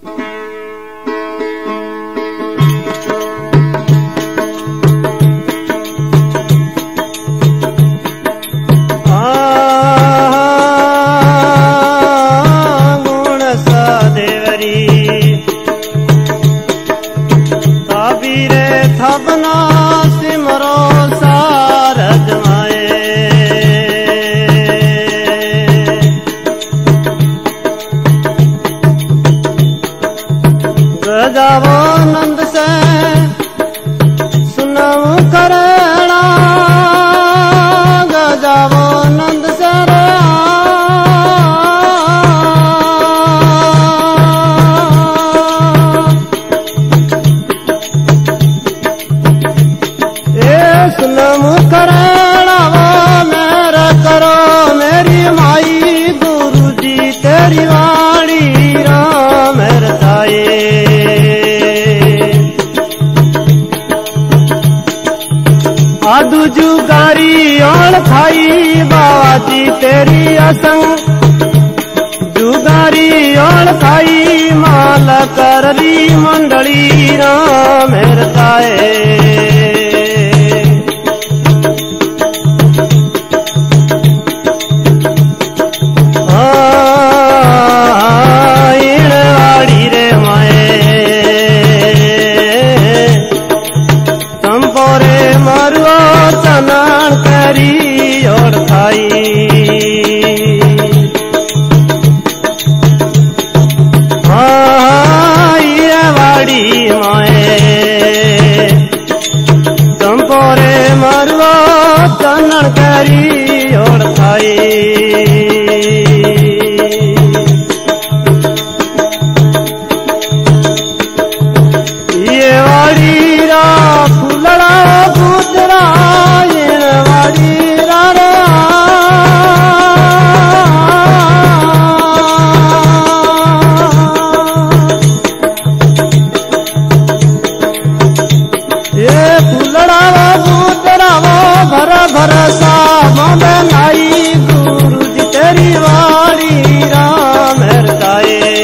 जावो नंद से सुनाऊ करेणा गजावो नंद से रे ए सुनाऊ करेणा वो मेरा करो मेरी माई गुरु जी तेरी वाणी राम रताए आदू जुगारी और खाई बाबा जी तेरी असंग जुगारी और खाई माल करली मंडली राम रताए वाड़ी रे माए संपोरे मारुआ चनान करी और खाई ये वाड़ी माए संपोरे मारुआ चनान करी और खाई भरसा मामे नाई गुरु जी तेरी वाणी राम रताए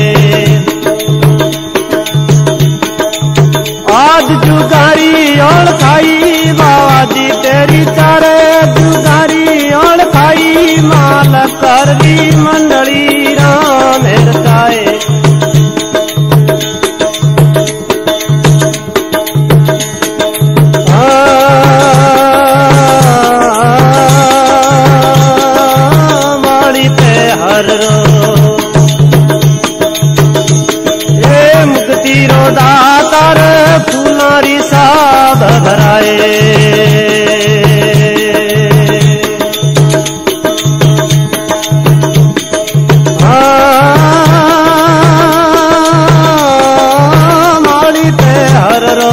आज जुगारी और खाई बाबा जी तेरी चारे जुगारी और खाई माल करली मंडली राम रताए दातार फुलारी साध भराए माड़ी पे हर रो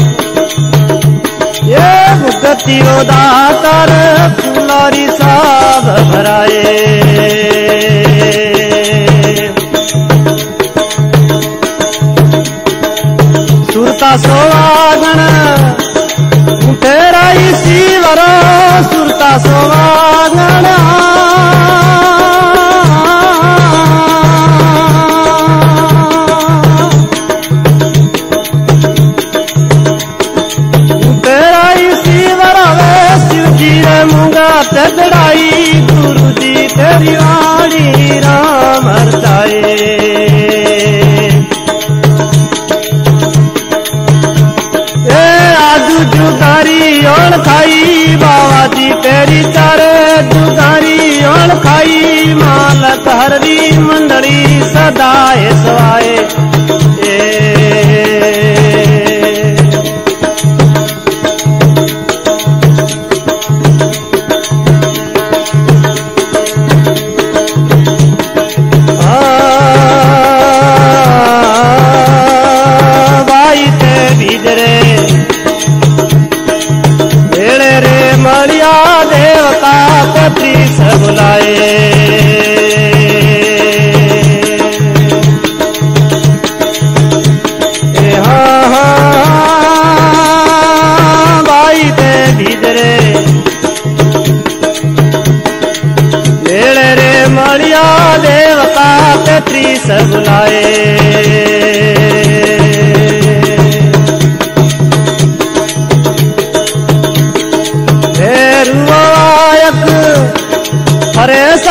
ये मुक्तिरो दातार फुलारी साध भराए सुरता सोवागण तेरा ईश्वरो सुरता सोवागण तेरा ईश्वर वे शिव जी रे मुंगा तेड़ाई गुरु जी तेरी वाणी राम रताए जुगारी और खाई बाबा जी तेरी चारे जुगारी और खाई माल करली मंडली सदाए सवाए भाई ते भीजरे मरिया देवता पत्री से बुलाए भाई ते भीजरे मेरे रे मरिया देवता पत्री से बुलाए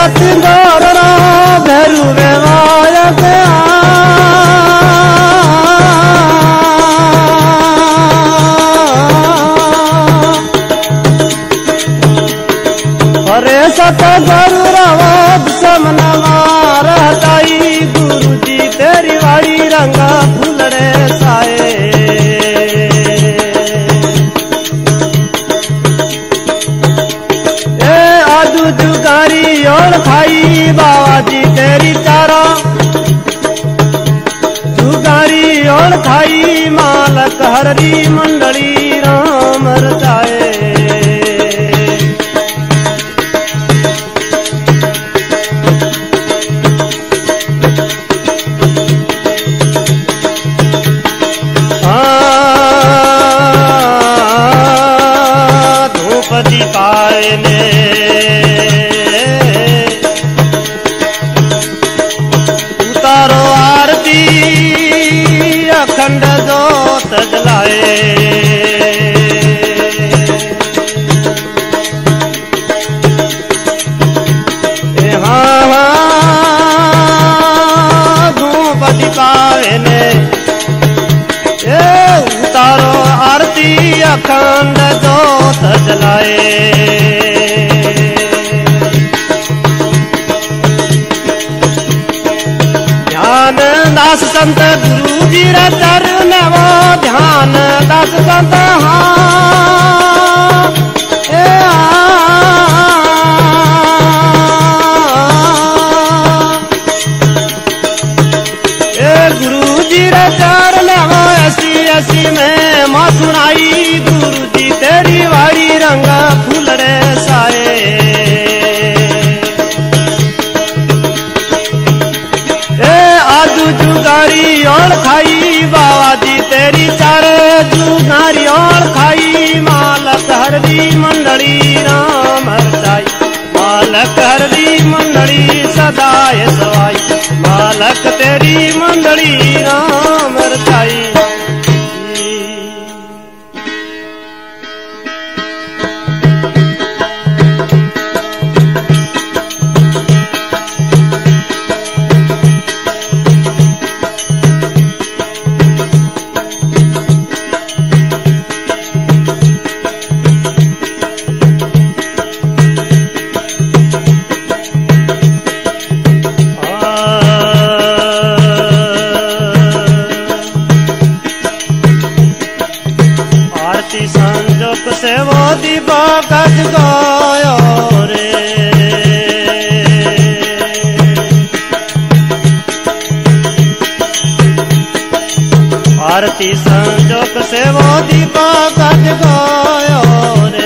सतगुरु भैरू व्यवायक अरे सतगुरु रवद समनवा रहताई गुरु जी तेरी वाड़ी रंगा फूलड़े साए ए आदू जुगारी और खाई बाबा जी तेरी चारा जुगारी और खाई मालक हररी मंडली राम रचाए उतारो आरती अखंड जोत जलाए हाँ धूप दीपावे ने उतारो आरती अखंड जोत जलाए दास संत गुरु जी रे चरण वो ध्यान दास संत हाँ ए गुरु जी रे चरण वो ऐसी ऐसी में माँ सुनाई गुरु जी तेरी वाड़ी रंगा फूलड़े साए जुगारी और खाई बाबा जी तेरी चारे जुगारी और खाई मालक हरदी मंडली राम हरचाई मालक हरदी मंडली सदाए सवाई मालक तेरी मंडली राम हरचाई संजोग से वो दीपक जगायो रे आरती संजोग से वो दीपक जगायो रे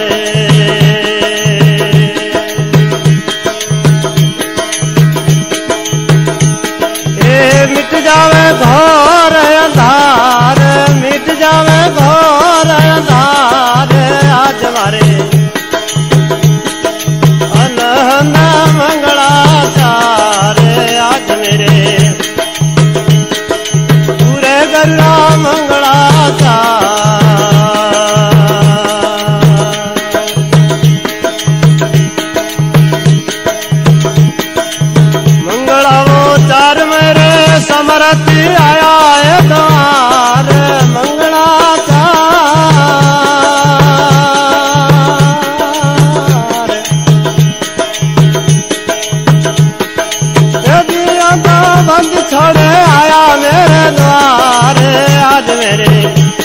ए मिट जावे घोर अंधार मिट जावे घोर अंधार आज मारे अनहन मंगलाचार आज मेरे पूरे गल्ला मंगलाचार मंगलावो चार मेरे समरथ आया है द्वार मंगलाचार बंद छोड़े आया मेरे द्वार आज मेरे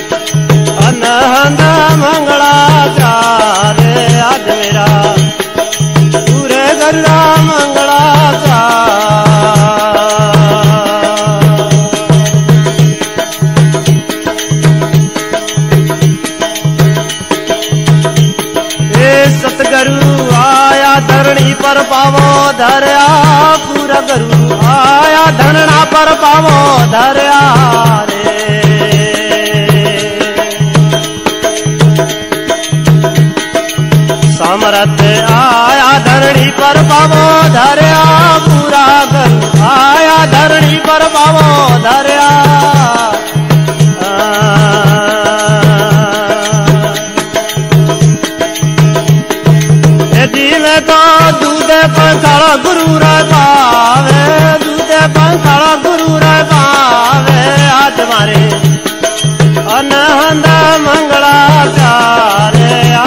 अनहन मंगलाचार आज मेरा पूरे गल्ला मंगलाचार सतगुरु आया धरणी पर पावो धरया पूरा गुरु आया धरना पर पावो धरया रे समरथ आया धरणी पर पावो धरया पूरा गुरु आया धरणी पर पावो धरया में तो दूध पखाड़ा गुरु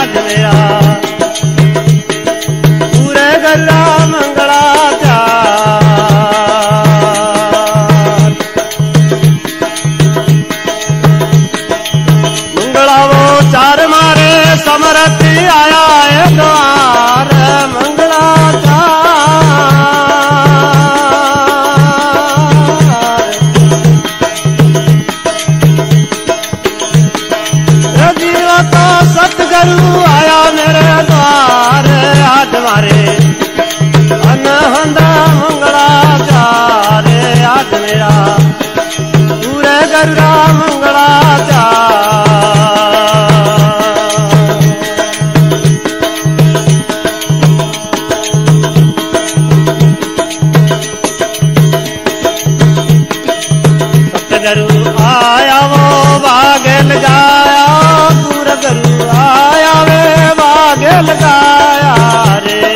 आज मेरा पूरे गल्ला मंगलाचार मंगलावो चार मारे समरथ आया है द्वार सतगुरु आया मेरे द्वार आज मारे अनहद मंगलाचार आज मेरा पूरे गल्ला मंगलाचार सतगुरु आया वो भागे लगाया पूरा गुरु आया वे भागे लगाया रे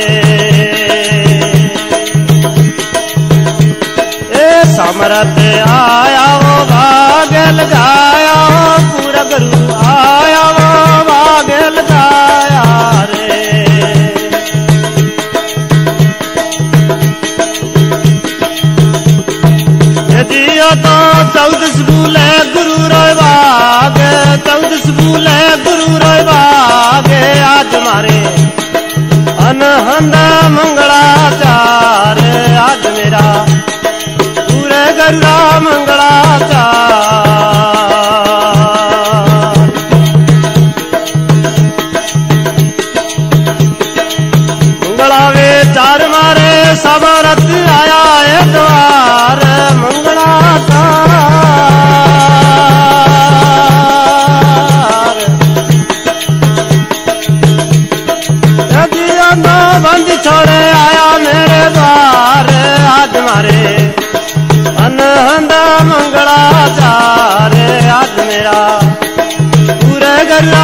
ए समरथ आया वो भागे लगाया पूरा गुरु आया वो भागे लगाया रे जियो तो 14 स्कूल गुरु रोय बाग 14 स्कूल गुरु रोय बाग आज मारे अनहद मंगलाचार आज मेरा पूरे गल्ला मंगलाचार मंगलावे चार मारे समरथ आया है द्वार बंद छोड़े आया मेरे द्वार आज मारे अनहद मंगलाचार आज मेरा पूरे गल्ला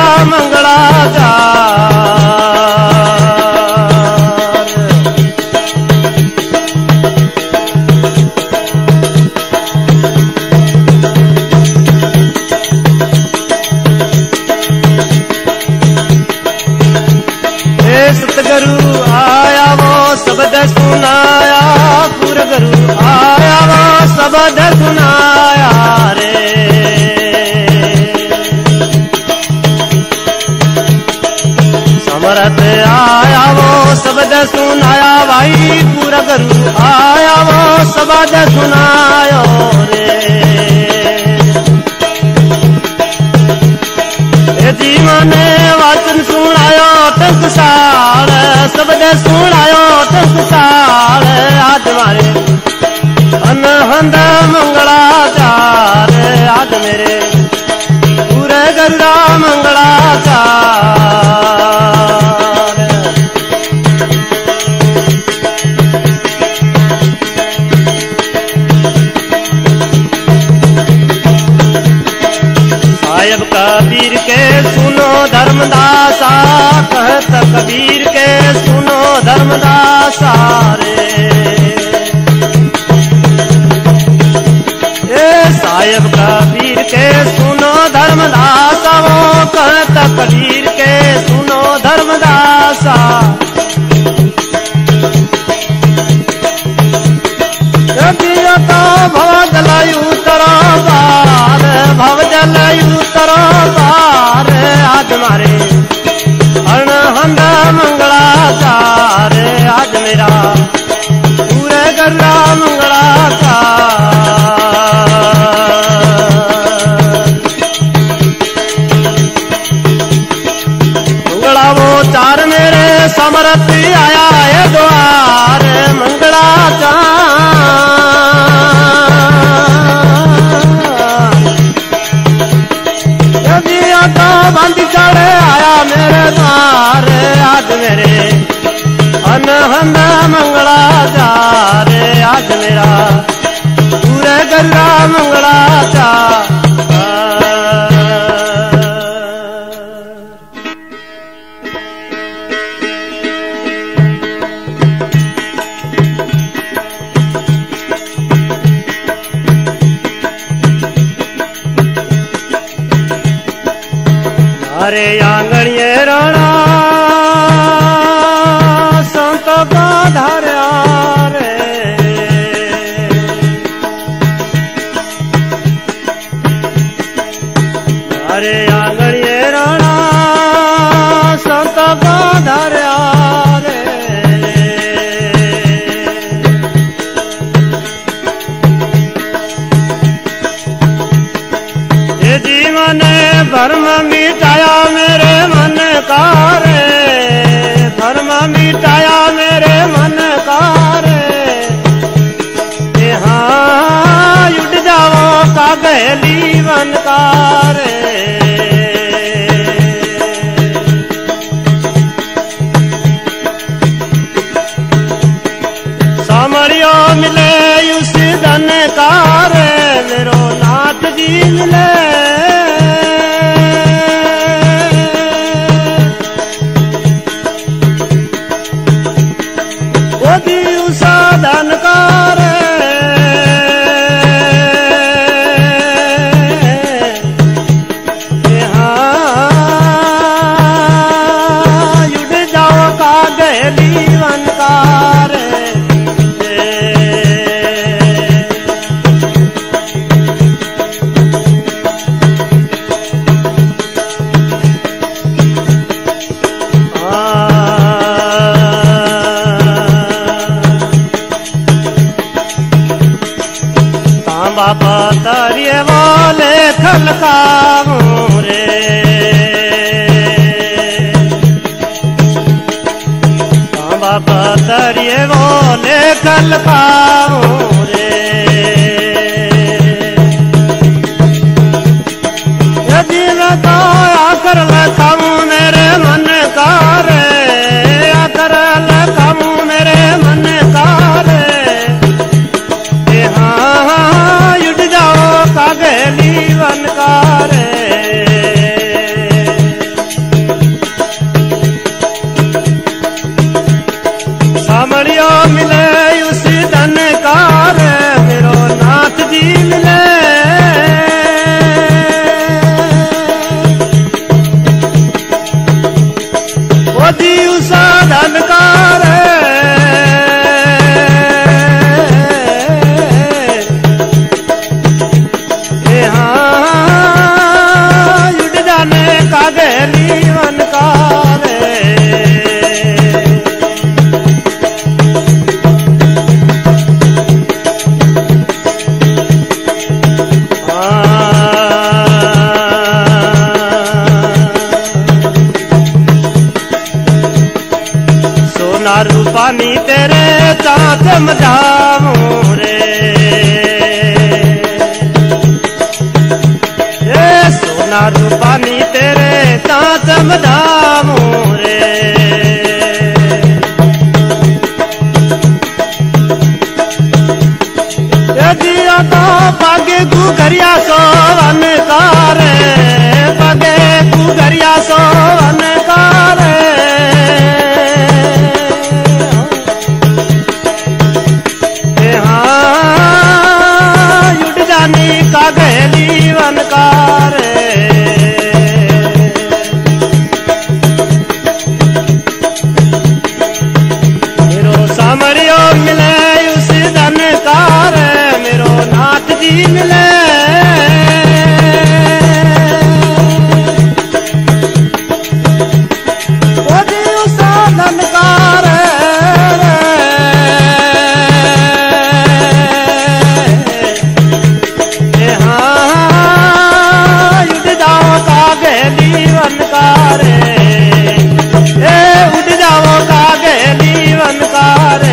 मंगलाचार सतगुरु आया वो शब्द सुनाया पूरा गुरु आया वो शब्द सुनाया रे समरथ आया वो शब्द सुनाया भाई पूरा गुरु आया वो शब्द सुनायो रे जीवन वचन सुनायो टंकसाल शब्द सुनायो टंकसाल आज मारे अनहद मंगलाचार आज मेरे पूरे गल्ला मंगलाचार साहिब कबीर के सुनो धर्मदासा कहत कबीर के सुनो धर्मदासा रे ए साहिब कबीर के सुनो धर्मदासा वो कहत कबीर के सुनो धर्मदासा तो भवजल उतरो पार भवजल उतरो पार आज मारे अनहद मंगलाचार आज मेरा पूरे गल्ला मंगलाचार मंगलावो चार मेरे समरथ आया है द्वार मंगलाचार तो बंद चढ़े आया मेरे द्वार आज मेरे अनहद मंगलाचार आज मेरा पूरे गल्ला मंगलाचार अरे आंगणिये राणा धार्या रे। अरे आंगणिये राणा संत को धार्या रे। ये जीवन भर्म मिटाया मेरे मन का रे। भर्म मिटाया मेरे मन का रे। यहाँ उठ जाओ का गहली वन का रे। सामरियो मिले उस धन का रे। मेरो नाथ जी मिले साधन कार युड़ जाओ का गहली वन कार। बाबा तारिये वाले खलकाऊं रे। बाबा तारिये वाले खलकाऊं रे। यदि मैं तो आकर लखाऊं मेरे मन का रे। आकर लखाऊं मेरे मन का रे। गहली वन का रे। सामरियो मिले उस धन का रे। मेरो नाथ जी मिले वो दी उस धन का रे। गहली वन का रे। सोना रूपानी तेरे चाँद मजाऊं रे। सोना रूपानी तेरे चाँद मजाऊं रे। यदि तो पागे गुगरिया सोवन का रे। पागे गुगरिया सोवन का रे। यहाँ उठ जानी का गहली वन का रे। सामरियो मिले उस धन का रे। मेरो नाथ जी मिले वो जी उस धन का रे। यहाँ उठ जाओ का गहली वन का रे। उठ जाओ का गहली वन का रे।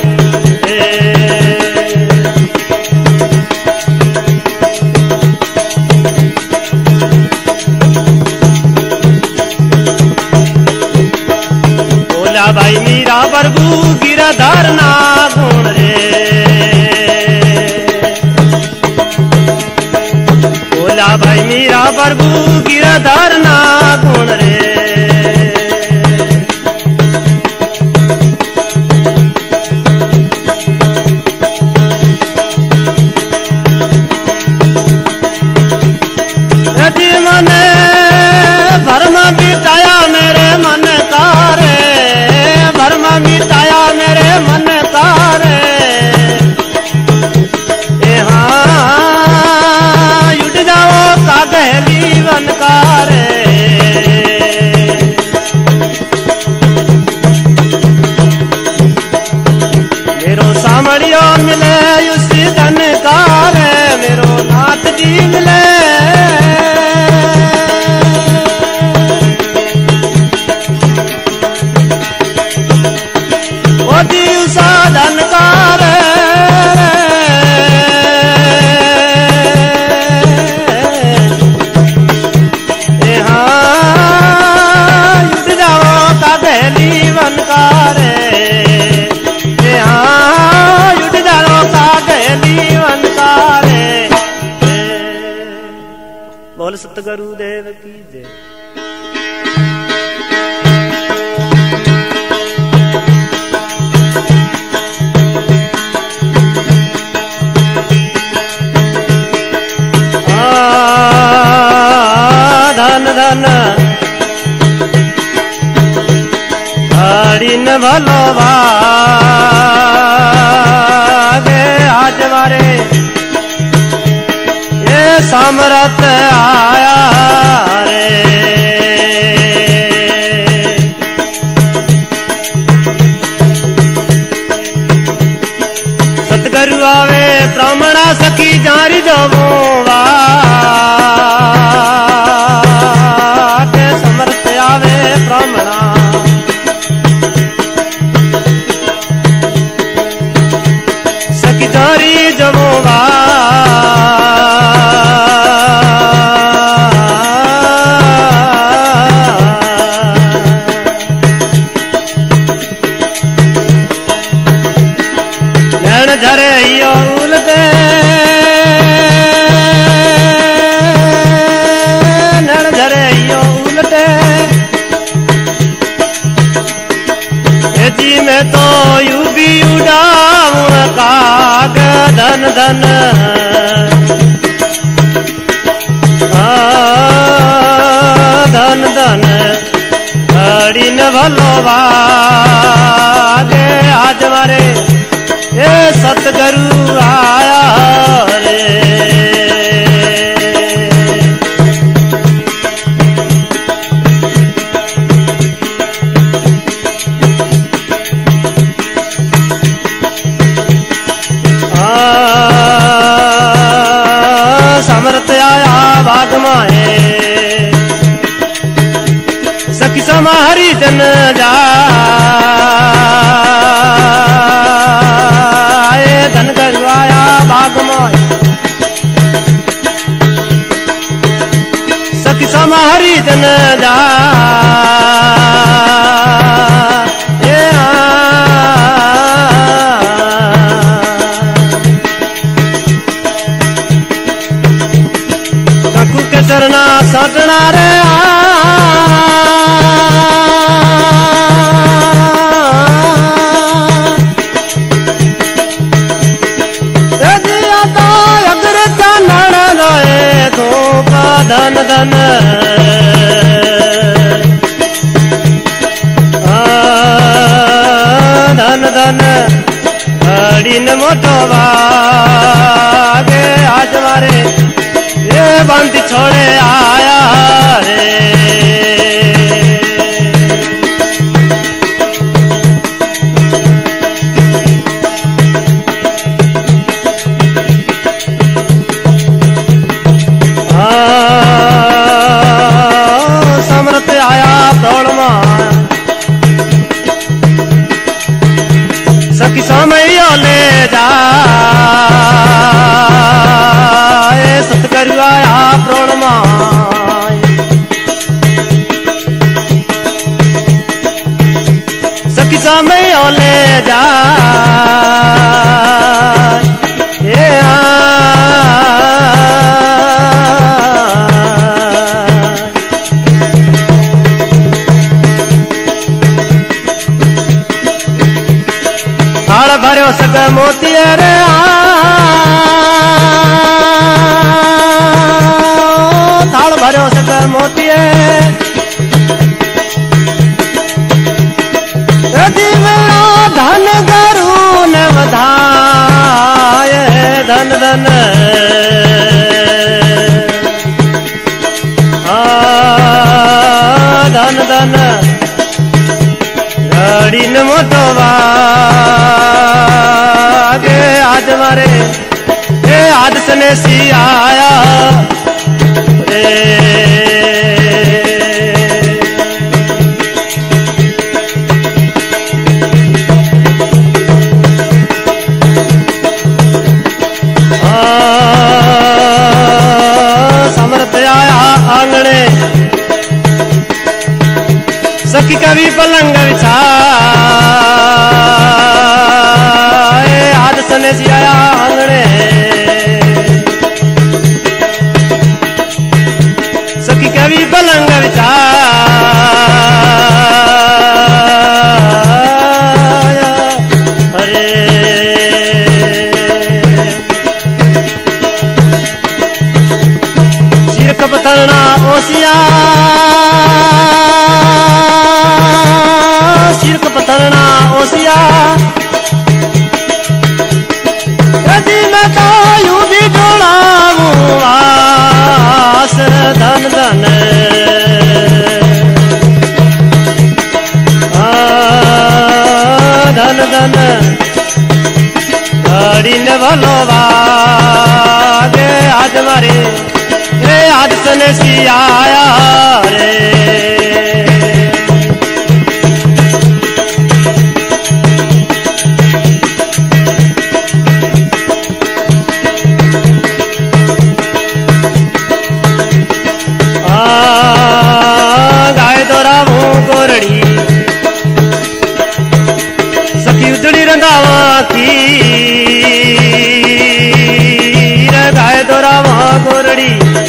बोला भाई मीरा बरगू गिरधर ना गुण रे। बोला भाई मीरा बरगू गिरधर ना गुण रे। मने भर्म मिटाया मेरे मन का रे। भर्म मिटाया मेरे बोल सतगुरु देव की जय। धन धन हरि न भलो भागे आज मारे ये समरथ आया रे। सतगुरु आवे ब्राह्मणा सखी जारी जमोवा के समर्थ आवे ब्राह्मणा सखी जारी जमोवा नैन झरे यो उलते जी में तो यू भी उड़ाऊं काग धन धन धन धन हरि न भलो भागे आज मारे ये सतगुरु आया रे। समर्थ आया भाग माए सखी समा हरि जन जाए धन गुरु आया भाग माए सखी समा हरि जन जाए चरना सजना रे अगर चानण लोए धोखा धन धन धन धन हरि न मोटो भागे आज मारे ये बंद छोड़े आया रे। समर्थ आया दौड़मा सखी समय ले जा सतगुरु आया प्रणमा सखी समय ले जा थाल भरो सग मोती रे थाल भरो सग मोती धन गुरु न बधाए धन धन धन धन घड़ी न मोटो भागे आज मारे ये आज सने सी आया रे। समर्थ आया आंगणे सखी कवि पलंग बिछाए आज सने सी आया आंगणे पथरना ओसिया सिरक पथरना ओसिया यदि मैं तो यूं भी जोड़ाऊं आस धन धन धन धन घड़ी ने भलो वागे आज मारे रे आज सने सी आया रे गाय दोरा वो गोरड़ी सखी उजड़ी रंधावा की गाय दोरा वहां गोरड़ी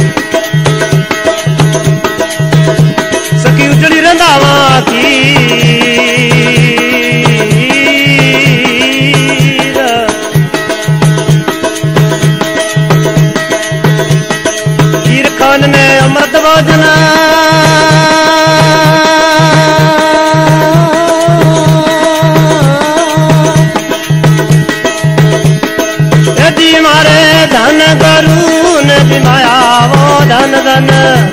सखी उजड़ी रंधावा की हीर खान ने अमृत भोजना धन करून बिमाया वो धन धन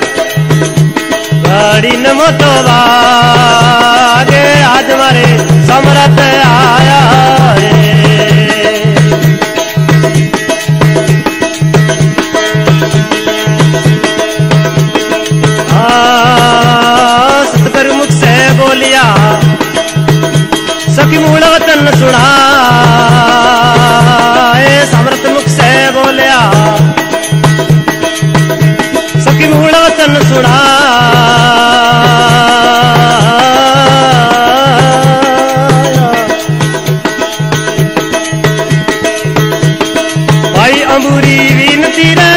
घड़ी न मोतो वागे आज मारे समरथ आया रे सतगुरु मुख से बोलिया सखी मूल वतन सुना समर्थ मुख से बोलिया सखी मूल वतन सुना भाई अंबूरी विनती रे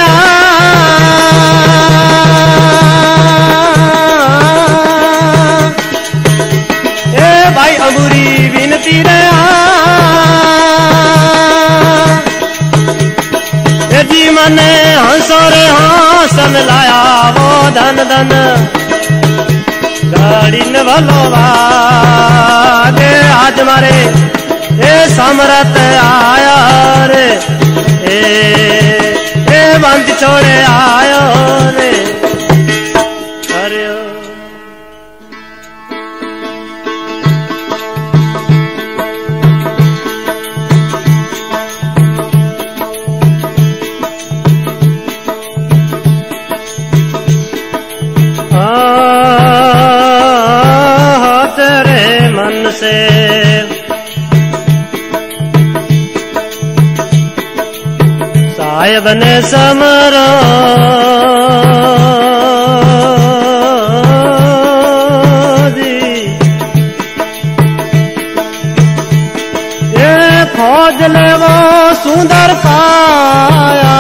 भाई अंबूरी विनती रे जी मने हंसोरे हंसन लाया वो धन धन गाड़ी न भलो वागे आज मारे ए समरथ आया रे ए बंद छोड़े आयो रे अरे से साहेब ने समरो जी ये खोज ले वो सुंदर पाया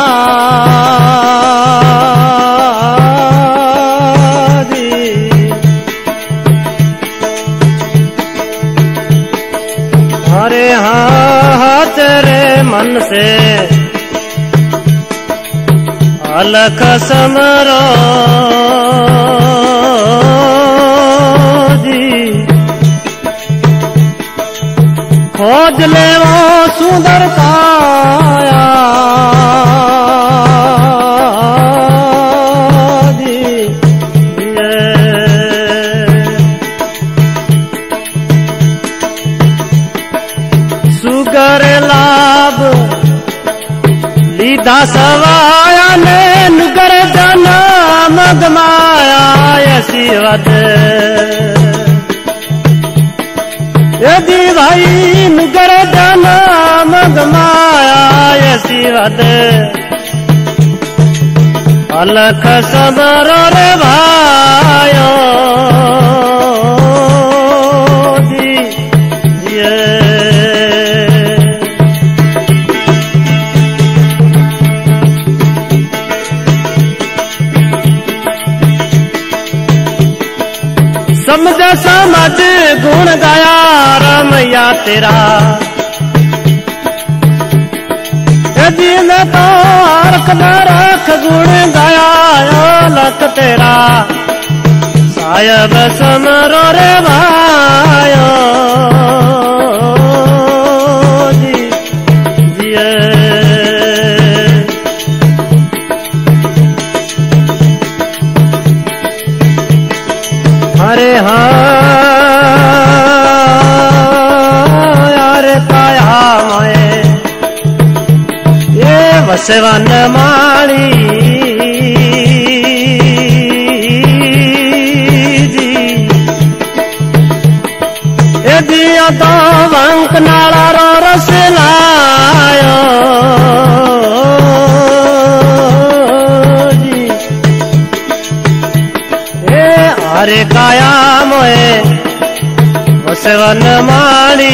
अरे हाँ तेरे मन से अलख समरो जी खोज ले वो सुंदर काया सुगर लाभ लीधा सवाया ने नुगर जाना मगमाया ऐसी वद यदि भाई नुगर जाना मगमाया ऐसी वद अलख समरो रे भायो समझ समझ गुण गाया रमैया तेरा यदि मैं तो रख गुण गाया लख तेरा सायब समरो रे भायो जी जिए। अरे हाँ यार काया मोए ये वसवन माली जी ये दिया तो वंक नाला रो रस लायो जी। ये अरे काया मोए वसवन माली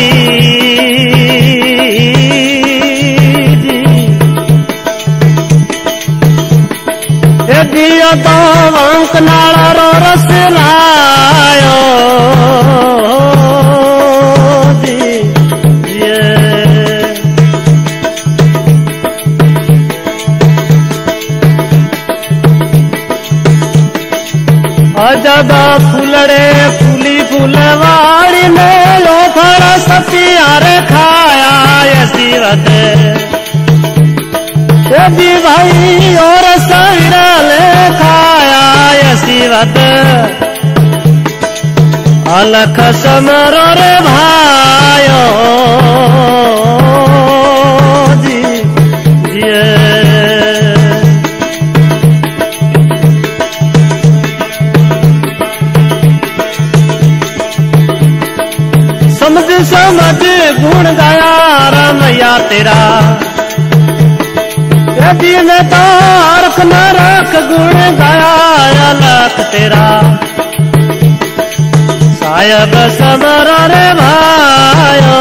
दिया तो वंक नाला रो रस लायो जी ये। अजदा फूलड़े फूली फूलवाड़ी में लो फल सतियार खाया ये सीवत यदि भाई और सविरल खाया ये सीवत अलख समरो रे भायो जी जिए। समझ समझ गुण गाया रामैया तेरा यदि में तो अर्ख न रख गुण गाया लख तेरा सायब समर रे भायो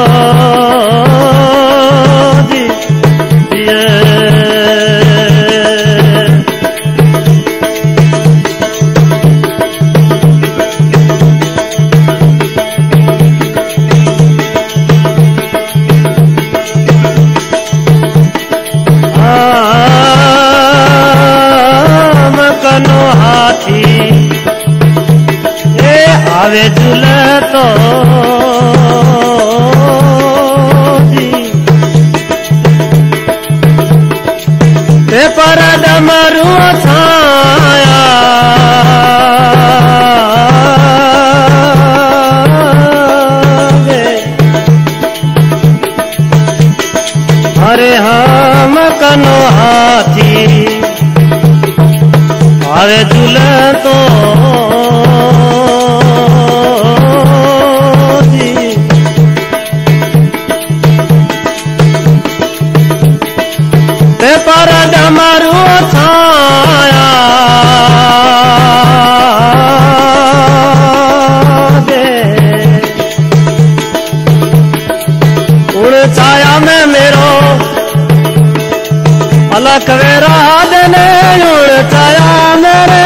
जी जिए। आवे झूल तो जी पर डमरू छाया अरे हम कनो हाथी आवे झूल तो पर डमरू छाया दे उड़ छाया में मेरो अलख वेरा देने उड़ छाया मेरे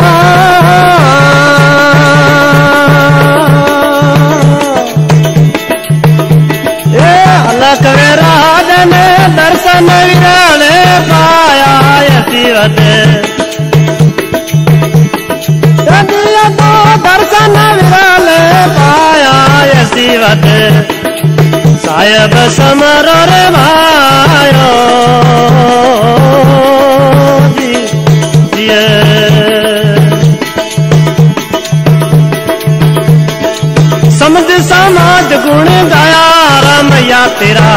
ये अलख वेरा देने दर्शन विराले पाया यतीवत यदिया तो दर्शन विराले पाया यतीवत सायब समरो रे भायो जी जिए। समझ समाज गुण गाया रामैया तेरा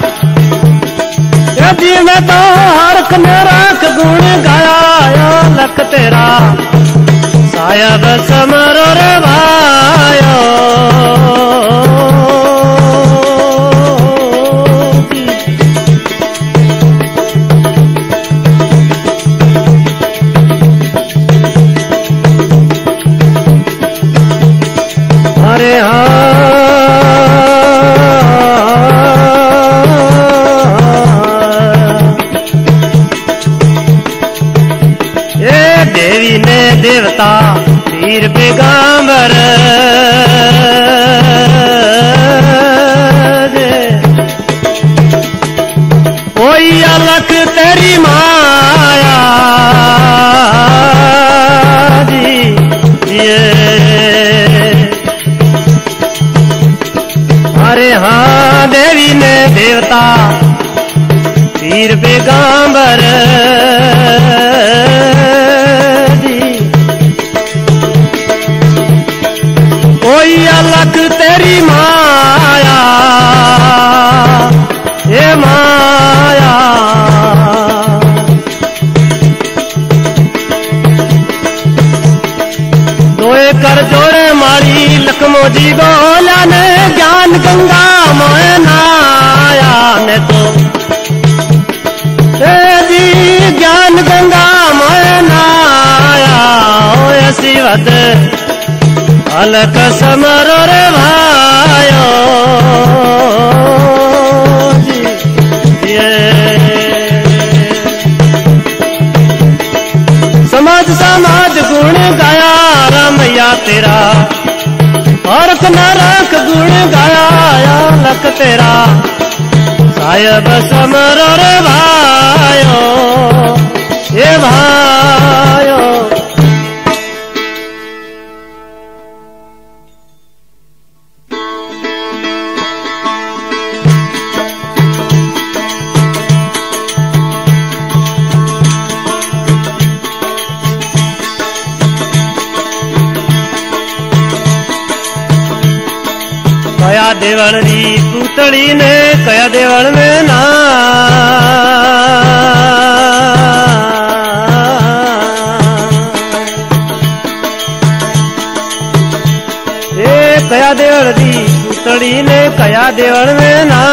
यदि में तो हरख न रख गुण गाया लख तेरा सायब समरो रे भायो अरे देवी ने देवता वीर पैगंबर कोई अलख तेरी माया देवता पीर पैगंबर जी। कोई अलग तेरी माया ये माया, दोए कर जोड़े मारी लखमो जी गोला ने ज्ञान गंगा मोए नाया ने तो जी ज्ञान गंगा मोए नाया ऐसी वद अलग समरो रे भायो जी। समाज समाज गुण गाया रामैया तेरा और नरक गुण गाया लख तेरा साहेब समरो रे भायो ये भायो। कया देवल री पूतड़ी ने कया देवल में ना कया देवल री पूतड़ी ने कया देवल में ना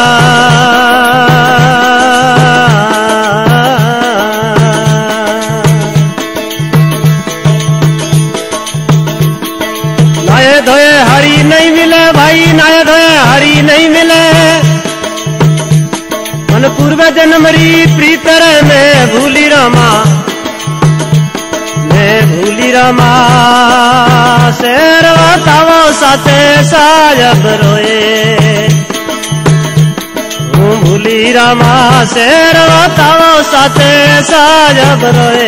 नाये धोए हरी नहीं मिले भाई, नाये धोए हरी नहीं मिले मन पूर्व जन्म री प्रीतर में भूली रामा, मैं भूली रामा शेर बतावो साथे साजब रोए। भूली रामा शेर बतावो साथे साजब रोए।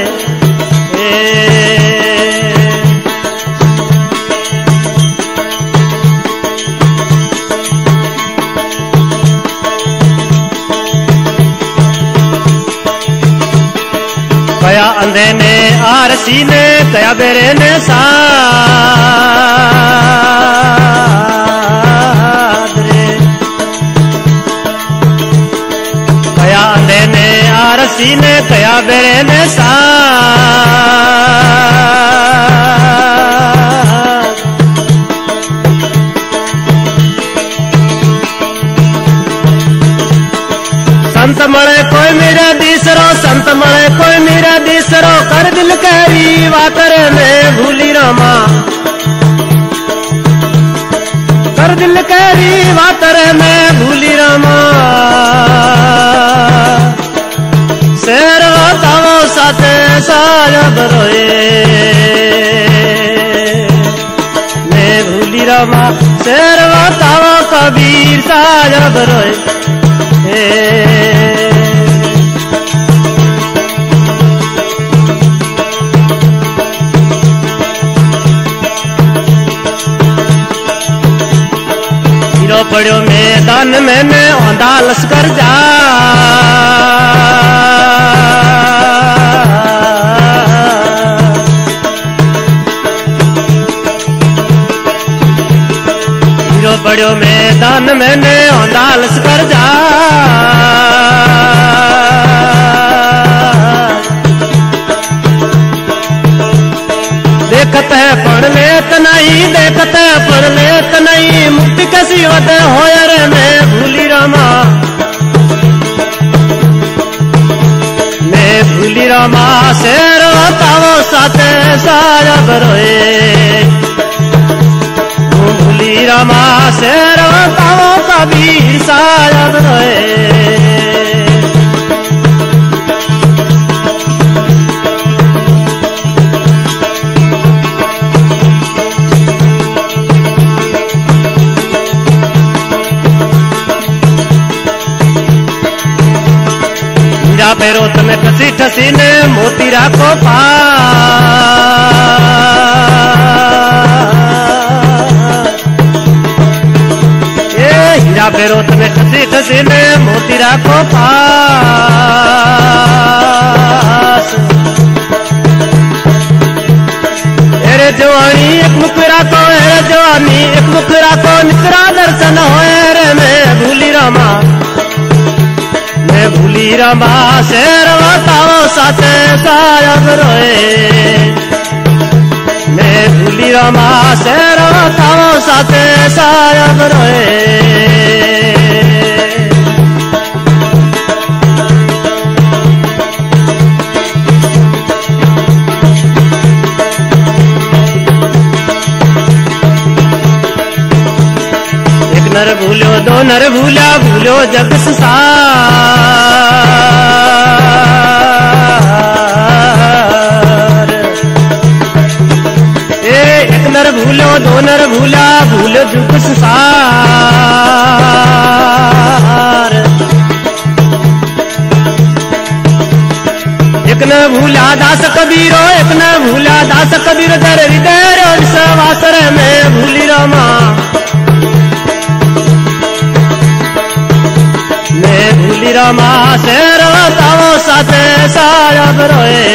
कया अंधे ने आरसी ने कया बेरे ने सादरे, कया अंधे ने आरसी ने कया बेरे ने संत मरे कोई मेरा तीसरो, संत मरे कोई मेरा तीसरो कर दिल कहरी वातर में भूली रामा, कर दिल कहरी वातर में भूली रामा शेर बतावो साथे साजब रोए। मैं भूली रामा शेर बतावो कबीर साजब रोए। हीरो पड़ो मैदान में मैं औंधा लश्कर जा, हीरो पड़ो मैदान में मैं औंधा लश्कर जा। देखत है पढ़ लेत नहीं, देखत है पढ़ लेत नहीं मुक्ति कैसी वत होय रे मैं भूली रामा, मैं भूली रामा शेर बतावो साथे साजब रोए। भूली रामा शेर बतावो कबीर साजब रोए। पैरो तमें ठसी ठसी ने मोती राखो पा, या फेरो तने खसी खसी ने मोती राखो पास। एरे जवानी एक मुख राखो, एरे जवानी एक मुख राखो, निकरा दर्शन होए रे मैं भूली रामा, मैं भूली रामा शेर बताओ साथे सायब रोए, मैं भूली रामा शेर बताओ साथे सायब रोए। नर भूलो दो नर भूला भूलो जग संसार। एक नर भूलो दो नर भूला भूलो जग संसार। एक न भूला दास कबीरो, एक न भूला दास कबीरो, दर हृदय विश्वासर में भूली रामा, मैं भूली रामा शेर बताओ साथे सायब रोए,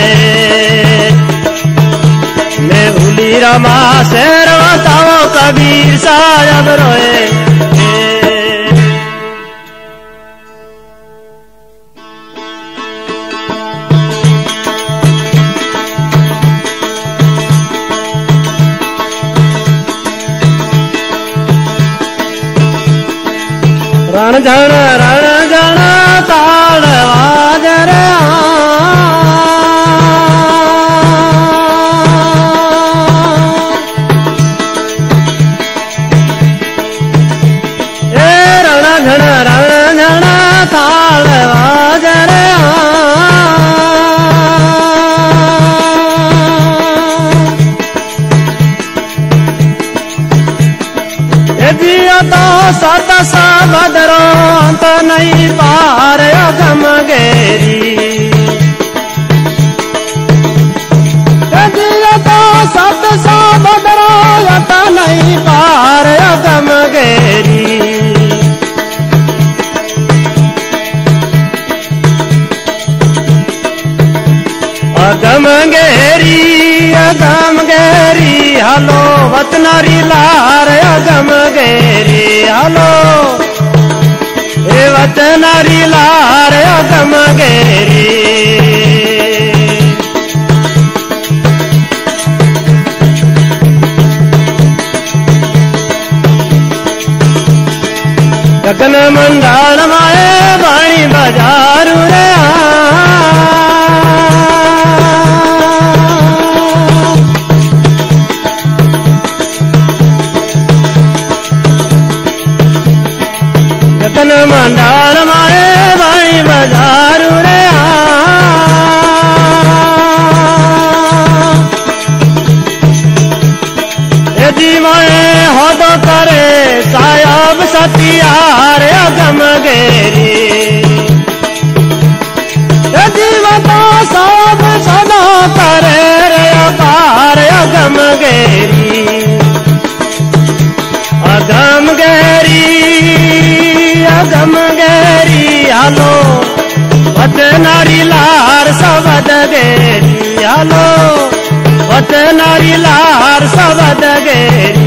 मैं भूली रामा शेर बताओ कबीर सायब रोए। रण जन ताड़ वाजर रण झण ताड़ वाजर जिया तो सत सबदरो अंत नहीं पार अगम गेरी, जिया तो सत सबदरो अंत नहीं पार अगम गेरी। अगम गेरी अगम गेरी हलो वतनारी लार, अगम गेरी हलो ए वतनारी लार अगम गेरी। गगन मंडाण माए बाणी बाजारू रे गगन मंडाण माए बाणी बाजारू रे जी माए हो तो करे सायब सतियार अगम गेरी, जीवता सायब सदा करे रे अपार अगम गेरी। अगम गेरी अगम गेरी हलो वतनारी लार सबद गेरी, हलो वतनारी लार सबद गेरी।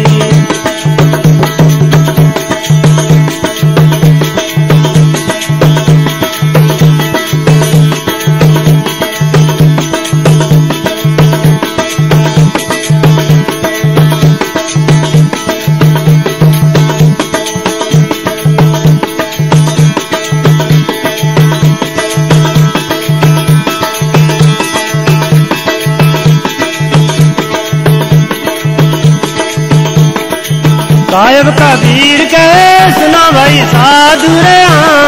साहिब कबीर के सुना भाई साधु रे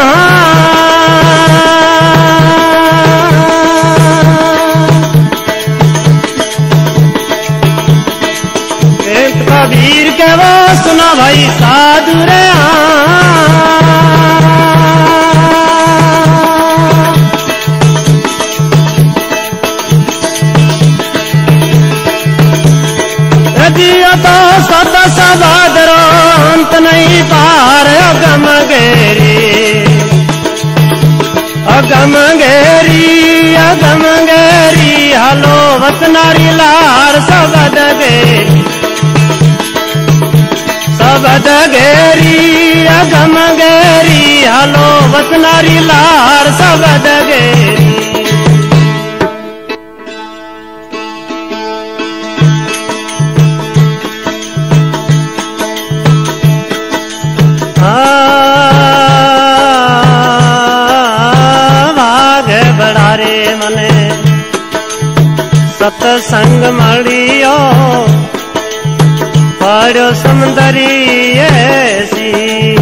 कबीर के वो सुना भाई साधु रे जिया तो सत सबदरो अंत नहीं पार अगम गेरी अगम गेरी अगम गेरी हालो वतनारी लार सबद गेरी सबद गेरी अगम गेरी हालो वतनारी लार सबद गेरी सत्संग मलियो पढ़ो समुंदरी ऐसी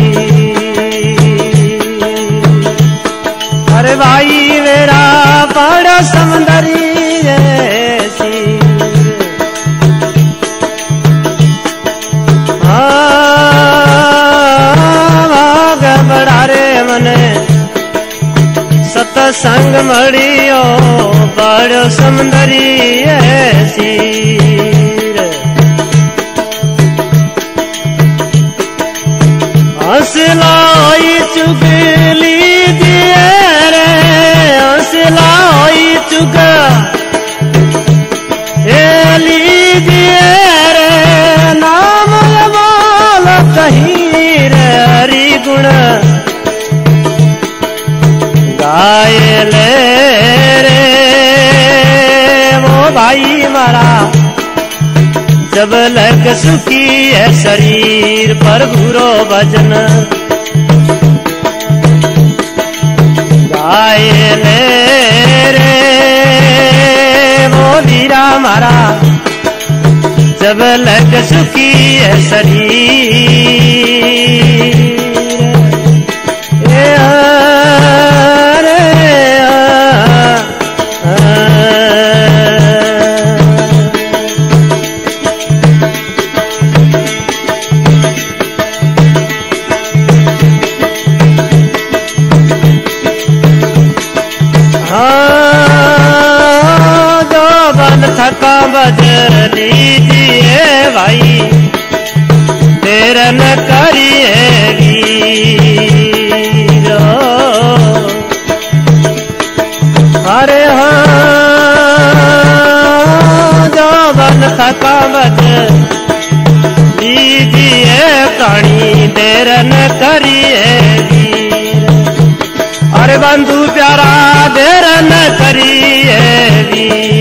अरे भाई मेरा पढ़ो समुंदरी ऐसी भाग बड़ा रे मने सत्संग मलियो बड़ो समुंदरी ऐसी हंसलाई चुगली दिए रे हंसलाई चुग लीजिए रे नाम माल कहीं रे हरि गुण गाय ले रे वो भाई मारा जब लग सुखी है शरीर पर बुरो भजन गाय ले रे वो वीरा मारा जब लग सुखी है शरीर थका बज लीजिए भाई तेरा न करिए वीरो अरे हाँ जो बन थका बज लीजिए प्राणी तेरा न करिए वीर अरे बंधु प्यारा तेरा न करिए वीर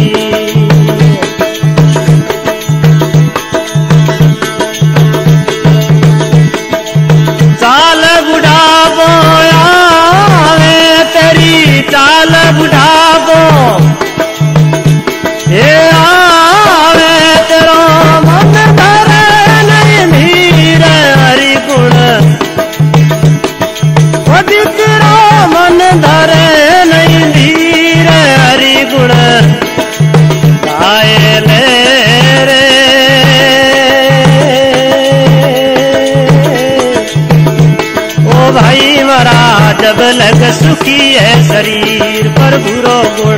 चाल बुढ़ापो ये आवे तेरो मन धरे नहीं धीर हरि गुण तेरो मन धरे नहीं धीर हरि गुण गाय ले रे ओ भाई मरा जब लग सुखी है शरीर पर बुरो गुण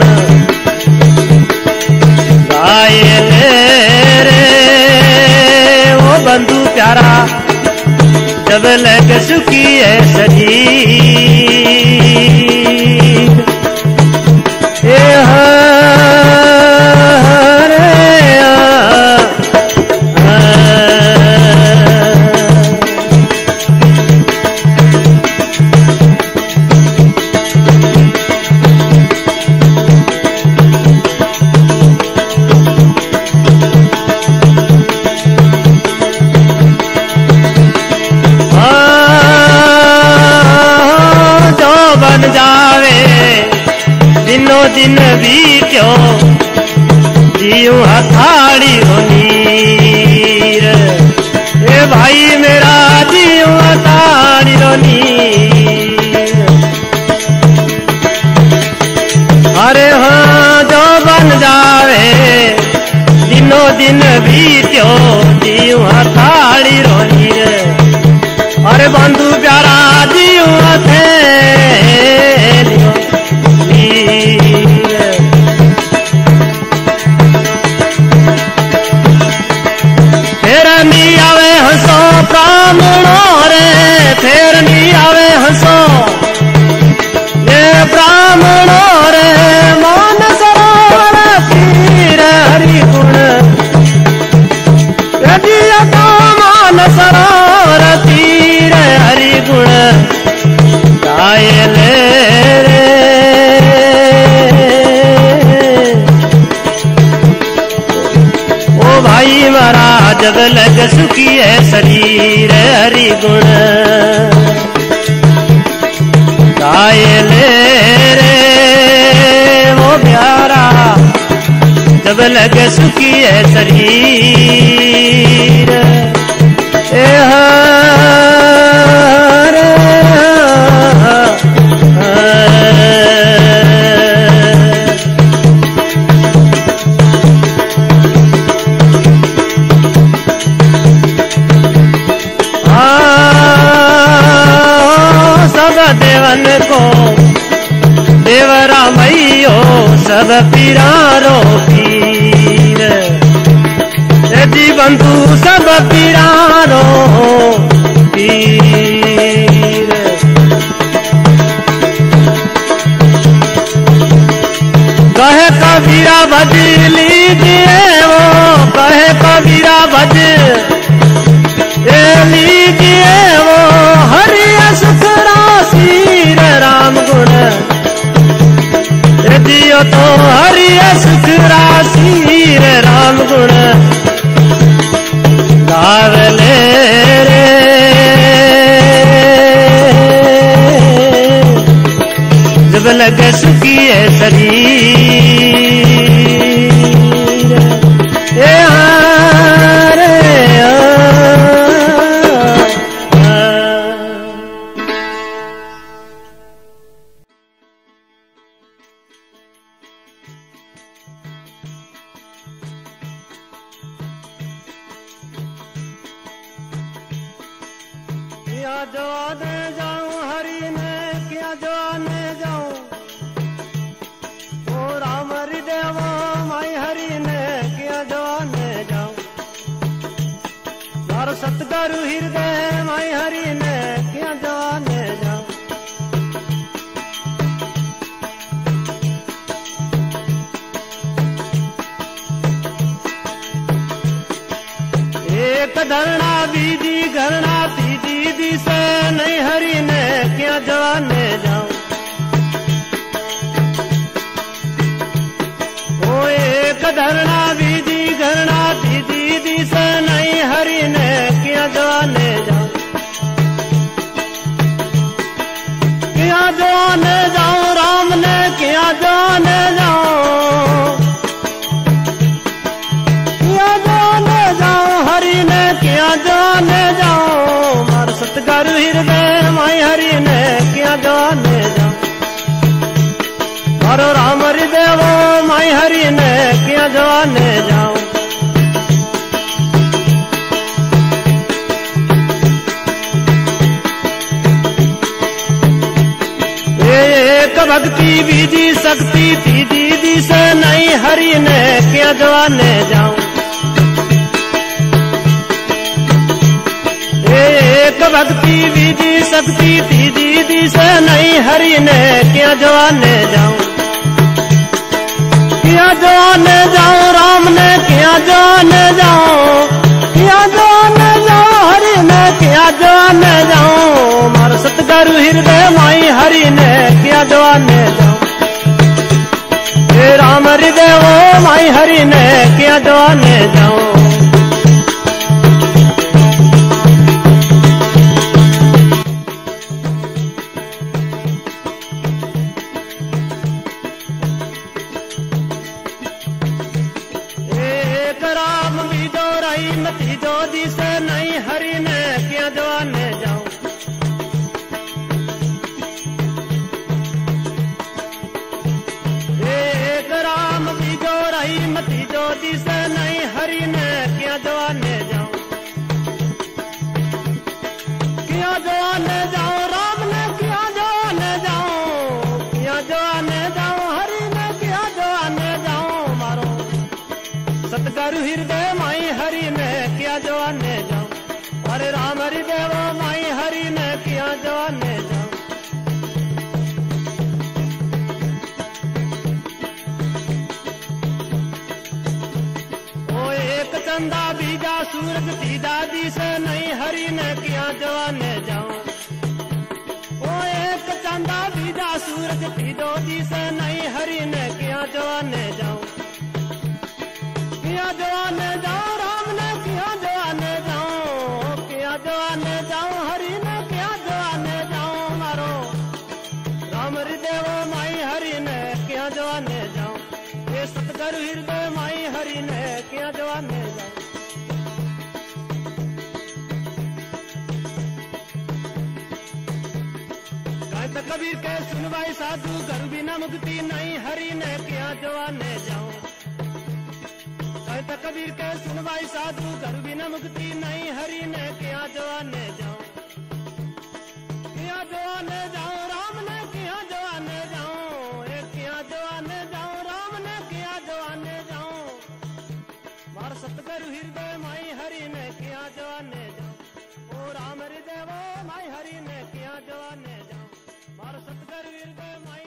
गाय ले रे वो बंधु प्यारा जब लग सुखी है शरीर दिन बीत्यो जीव हथाड़ी हो नीर ए भाई मेरा जीव हथाड़ी हो नीर अरे हाँ जो बन जावे दिनों दिन बीत्यो जीव हथाड़ी हो नीर अरे बंधु प्यारा जीव थे माई मारा जब लग सुखी है शरीर हरि गुण गाए ले रे वो प्यारा जब लग सुखी है शरीर देवन को देवरा मैयो सब पीरारो पीर जी बंधु सब पीरारो पीर कहे कबीरा भज लीजिए वो कहे कबीरा भज लीजिए वो हरि सुख राशीर राम गुण दियो तो हरि सुख राशीर राम गुण गावले रे जब लगे सुखी है शरीर क्या जो आने जाऊं हरि ने क्या जो आने जाऊं ओ राम हरिदेव माई हरि ने क्या जो आने जाऊं और सतगुरु हृदय माई हरि ने क्या जो आने जाऊं एक धरना बीजी घरना तीजी दिशा नहीं हरि ने क्या जवाने जाऊं ओ एक धरना बीजी घरना तीजी दिशा नहीं हरि ने क्या जवाने जाऊं क्या जवाने जाऊं राम ने क्या जवाने जाऊं क्या जवाने जाऊं हरि ने क्या जाने जाऊं मार सतगुरु हृदय माई हरि ने क्या जाने जाऊं मारो राम हरिदेव माई हरि ने क्या जाने जाऊं एक भक्ति बीजी शक्ति तीजी दिशा नहीं हरि ने क्या जाने जाऊं एक भक्ति बीजी शक्ति तीजी दिशा नहीं हरि ने क्या जवाने जाऊं क्या जवाने जाऊं राम ने क्या जवाने जाऊं क्या जवाने जाऊं हरि ने क्या जवाने जाऊं मार सतगुरु हृदय माई हरि ने क्या जवाने जाऊं हे राम हरिदेव माई हरि ने क्या जवाने जाऊं मती जो दिशा नहीं हरि ने क्या जवाने जाऊं एक राम की जो रही मती जो दिशा नहीं हरि ने क्या जवाने जाऊं क्या जवाने जाऊं राम ने क्या जवाने जाऊं क्या जवाने जाऊं हरि ने क्या जवाने जाऊं मारो सतगुरु हृदय माई हरि ने क्या जवाने जाऊं अरे राम हरिदेव माई हरि ने क्या जवाने जाऊं ओ एक चंदा बीजा सूरज तीजा दिशा नहीं हरि ने क्या जवाने जाऊं ओ एक चंदा बीजा सूरज तीजो दिशा नहीं हरि ने क्या जवाने जाऊं क्या जवाने जाऊं राम सतगुरु हृदय माई हरि ने क्या जवाने जाऊं। कहत कबीर के सुनवाई साधु घर बिना मुक्ति नहीं हरि ने क्या जवाने जाऊं। कहत कबीर के सुनवाई साधु घर बिना मुक्ति नहीं हरि ने क्या जवाने जाऊं। क्या जवाने जाऊं राम ने क्या जवाने जाऊं। क्या जवाने जाऊं राम ने क्या जवाने जाऊं। मार सतगुरु हृदय माई हरि ने क्या जवाने जाऊं। ओ राम हृदय वो माई हरि ने क्या जवाने जाऊं। मार सतगुरु हृदय माई